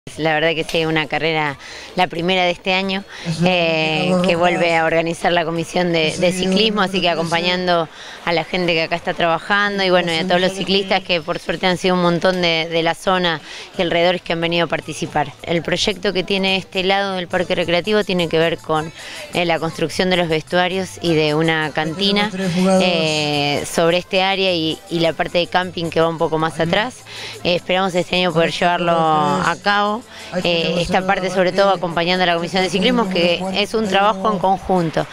La verdad que sí, una carrera, la primera de este año, que vuelve a organizar la comisión de ciclismo, así que acompañando a la gente que acá está trabajando y bueno, y a todos los ciclistas que por suerte han sido un montón de la zona y alrededores que han venido a participar. El proyecto que tiene este lado del parque recreativo tiene que ver con la construcción de los vestuarios y de una cantina sobre este área y la parte de camping que va un poco más atrás. Esperamos este año poder llevarlo a cabo. Esta parte sobre todo acompañando a la Comisión de Ciclismo, que es un trabajo en conjunto.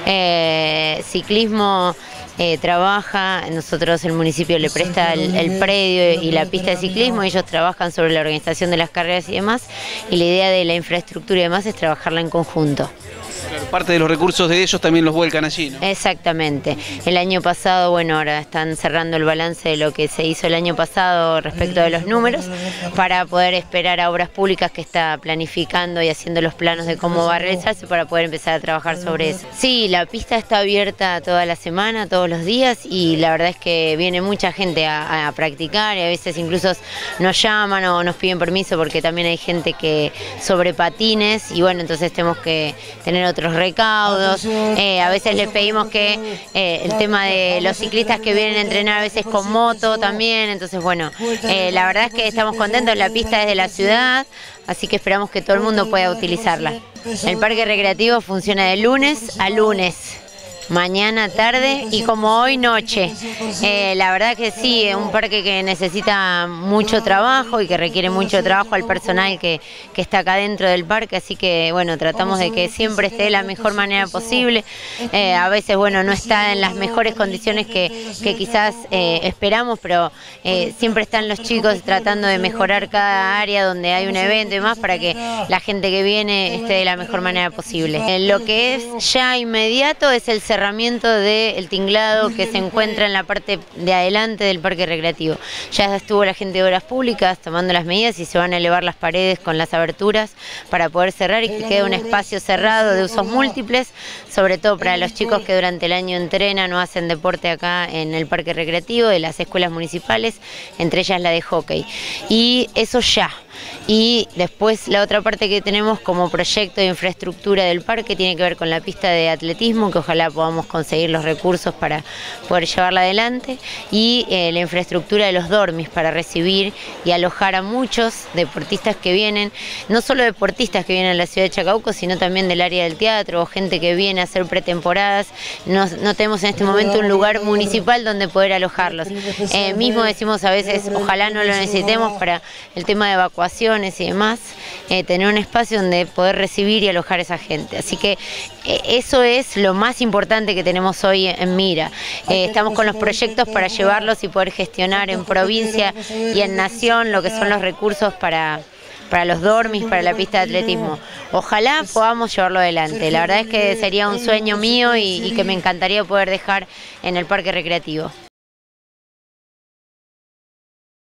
Ciclismo trabaja, nosotros el municipio le presta el predio y la pista de ciclismo, ellos trabajan sobre la organización de las carreras y demás, y la idea de la infraestructura y demás es trabajarla en conjunto. Claro, parte de los recursos de ellos también los vuelcan allí, ¿no? Exactamente. El año pasado, bueno, ahora están cerrando el balance de lo que se hizo el año pasado respecto de los números, para poder esperar a Obras Públicas que está planificando y haciendo los planos de cómo va a realizarse para poder empezar a trabajar sobre eso. Sí, la pista está abierta toda la semana, todos los días, y la verdad es que viene mucha gente a practicar y a veces incluso nos llaman o nos piden permiso porque también hay gente que sobre patines y bueno, entonces tenemos que tener otros recaudos. A veces les pedimos que el tema de los ciclistas que vienen a entrenar a veces con moto también, entonces bueno, la verdad es que estamos contentos, la pista es de la ciudad, así que esperamos que todo el mundo pueda utilizarla. El parque recreativo funciona de lunes a lunes, mañana, tarde y como hoy, noche. La verdad que sí, es un parque que necesita mucho trabajo y que requiere mucho trabajo al personal que está acá dentro del parque, así que bueno, tratamos de que siempre esté de la mejor manera posible. A veces bueno, no está en las mejores condiciones que quizás esperamos, pero siempre están los chicos tratando de mejorar cada área donde hay un evento y demás para que la gente que viene esté de la mejor manera posible. Lo que es ya inmediato es el cerramiento del tinglado que se encuentra en la parte de adelante del parque recreativo. Ya estuvo la gente de Obras Públicas tomando las medidas y se van a elevar las paredes con las aberturas para poder cerrar y que quede un espacio cerrado de usos múltiples, sobre todo para los chicos que durante el año entrenan o hacen deporte acá en el parque recreativo de las escuelas municipales, entre ellas la de hockey. Y eso ya. Y después la otra parte que tenemos como proyecto de infraestructura del parque tiene que ver con la pista de atletismo, que ojalá podamos conseguir los recursos para poder llevarla adelante, y la infraestructura de los dormis para recibir y alojar a muchos deportistas que vienen, no solo deportistas que vienen a la ciudad de Chacabuco, sino también del área del teatro o gente que viene a hacer pretemporadas. No tenemos en este momento un lugar municipal donde poder alojarlos. Mismo decimos a veces, ojalá no lo necesitemos para el tema de evacuaciones y demás, tener un espacio donde poder recibir y alojar a esa gente. Así que eso es lo más importante que tenemos hoy en mira. Estamos con los proyectos para llevarlos y poder gestionar en provincia y en nación lo que son los recursos para los dormis, para la pista de atletismo. Ojalá podamos llevarlo adelante. La verdad es que sería un sueño mío y que me encantaría poder dejar en el parque recreativo.